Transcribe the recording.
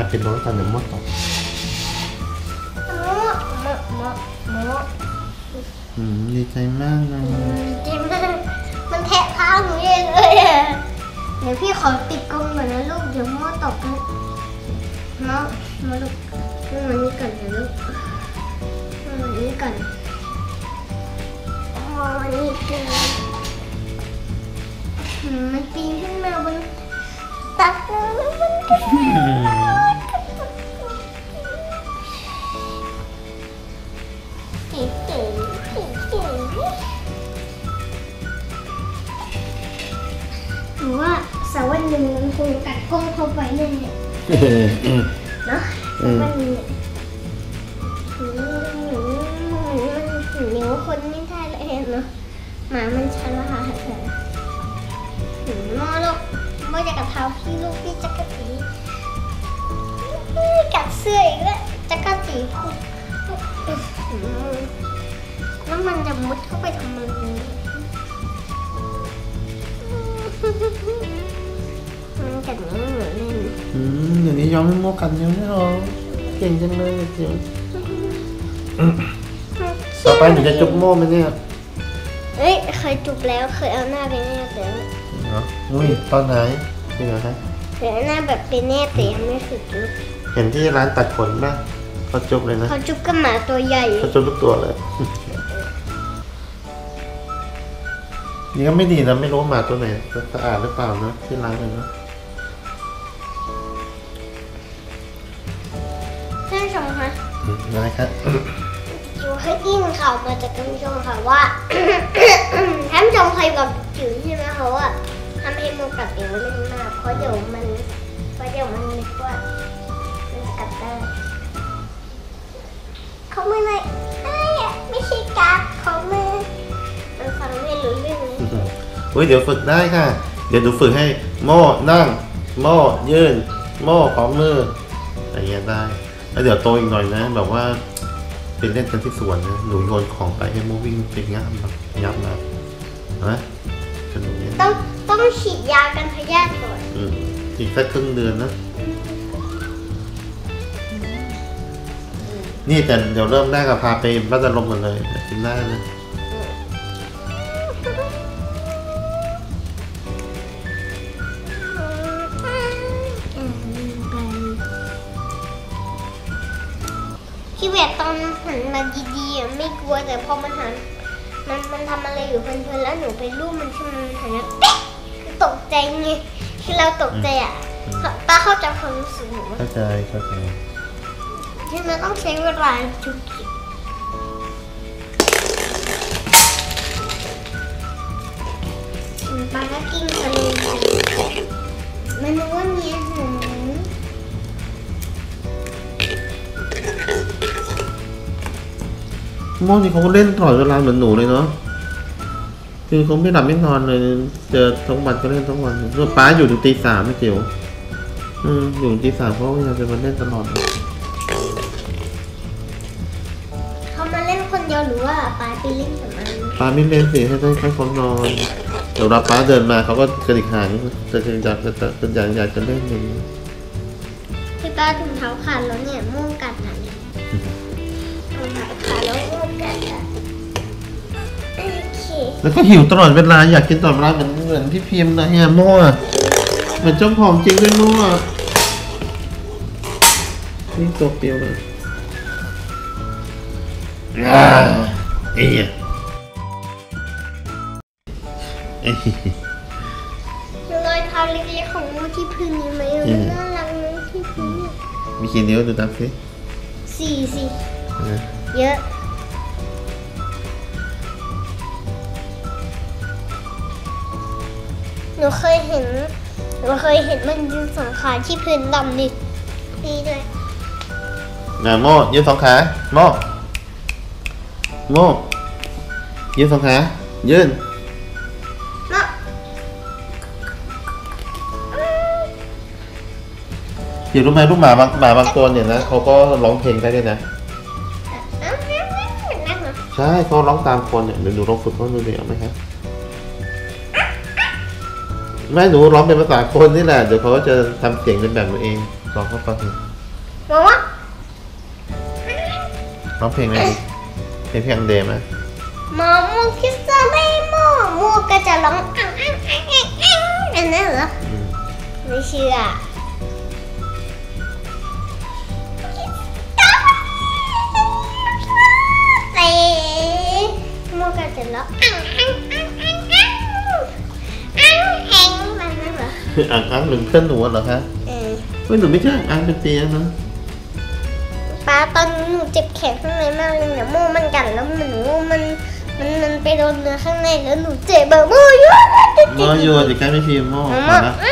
รเป็นรถกันเดี๋ยวมดตกดีใจมากนะจริงมันแทะเท้าหนูเองเลยเดี๋ยวพี่ขอปิดกรงก่อนนะลูกเดี๋ยวมดตกนะมาลูกมันนี่ก่อนนะลูกมันนี่ก่อนมันนี่ก่อนมันปีนขึ้นมาบนตักแล้วมันก็หรือว่าสักวันหนึ่งมันคงกัดก้นเข้าไปเลยเนาะวันนี้มันนิ้วคนไม่ได้เลยเนาะหมามันฉลาดเลยมอลูกมอจะกัดเท้าพี่ลูกพี่จักรจีกัดเสื้ออีกแล้วจักรจีพูดแล้วมันจะมุดเข้าไปทำอะไรมันกัดนี้เหมือนเล่นเดี๋ยวนี้ยอมให้โมกันเยอะไม่หรอเก่งจังเลยเดี๋ยวต่อไปหนูจะจุบโมไหมเนี่ยเคยจุบแล้วเคยเอาหน้าไปแนบแล้วอุ้ยตอนไหนเป็นไงฮะเคยเอาหน้าแบบไปแนบแต่ยังไม่เคยจุบเห็นที่ร้านตัดขนป่ะเขาจุบเลยนะเขาจุบกับหมาตัวใหญ่เขาจุบทุกตัวเลยนี่ก็ไม่ดีนะไม่รู้หมาตัวไหนสะอาดหรือเปล่านะที่ร้านเลยนะท่านผู้ชมคะอะไรครับจิ๋วให้ยินข่าวมาจากท่านผู้ชมค่ะว่าท่านผู้ชมเคยบอกจิ๋วใช่ไหมคะว่าทำให้โมกัดจิ๋วเล่นมากเพราะเดี๋ยวมันนึกว่ามันกัดได้เขาไม่เลยไม่ใช่กัดเขาไม่มันฟังไม่รู้เรื่องเดี๋ยวฝึกได้ค่ะเดี๋ยวหนูฝึกให้โม่นั่งโม่ยืนโม่ขอมืออะไรเงี้ยได้แล้วเดี๋ยวโตอีกหน่อยนะแบบว่าเป็นเล่นกันที่สวนนะหนูโยนของไปให้โม่วิ่งไปงับนะนะสนุกเนี่ยต้องฉีดยากันพยาธิก่อนอีกสักครึ่งเดือนนะนี่แต่เดี๋ยวเริ่มแรกก็พาไปบ้านตะลมกันเลยกินได้นะพี่เวทตอนหันมาดีๆไม่กลัวแต่พอมันหันมันทำอะไรอยู่เพลินๆแล้วหนูไปรูปมันขึ้นมันหันแล้วเป๊ะคือตกใจไงคือเราตกใจป้าเข้าใจความรู้สึกหนูเข้าใจที่มันต้องใช้เวลาจุกจิกป้าก็กินทะเลมันรู้ว่ามีอาหารโม่นี่เขาเล่นตลอดเวลาเหมือนหนูเลยเนาะคือเขาไม่หลับไม่นอนเลยเจอทั้งวันก็เล่นทั้งวันส่วนป้าอยู่ถึงตี 3ไม่เกี่ยวอยู่ตี 3เพราะว่าจะมาเล่นตลอดเขามาเล่นคนเดียวหรือว่าป้าไปเล่นกับมันป้าไม่เล่นสิให้เขานอนเดี๋ยวรับป้าเดินมาเขาก็กระดิกหางจะอยากจะเล่นอย่างนี้พี่ป้าถุงเท้าขาดแล้วเนี่ยม่วงกัดนะแล้วก็หิวตลอดเวลาอยากกินตลอดเวลาเหมือนพี่พิมพ์นะเนี่ยโม่เหมือนเจ้าของจริงด้วยโม่นี่ตัวเปรี้ยวเลยรอยเท้าเล็กๆของโม่ที่พื้นนี้ไหมน่ารักเลยที่พื้นมีกี่นิ้วดูตามสิ 4เยอะหนูเคยเห็นมันยืน2 ขาที่พื้นดำนี่ด้วยโม่ยืน2 ขาโม่ยืน2 ขายืนอยู่รู้ไหมลูกหมาบางตัวเนี่ยนะเขาก็ร้องเพลงได้ด้วยนะใช่เขาร้องตามคนเนี่ยเดี๋ยวหนูลองฝึกเขาดูดีเอาไหมครับแม่หนูร้องเป็นภาษาคนนี่แหละเดี๋ยวเขาก็จะทำเสียงเป็นแบบตัวเองลองเขาฟังดูบอกว่าร้องเพลงอะไรดีเพลงเดย์ไหมหมอมูคิดจะไม่หมอมูก็จะร้องอังอันนั้นเหรออืมไม่เชื่อเต้มูก็จะร้องอังมันนั่นเหรออังหนึ่งเพื่อนหนูเหรอคะเพื่อนหนูไม่ใช่อังเป็นเตียงนะป้าตอนหนูเจ็บแขนข้างในมากเลยเนี่ยโม่มันกัดแล้วมันไปโดนเนื้อข้างในแล้วหนูเจ็บแบบโม่เยอะโม่อยู่เดี๋ยวใกล้ไม่พิมพ์โม่โม่มาละอ้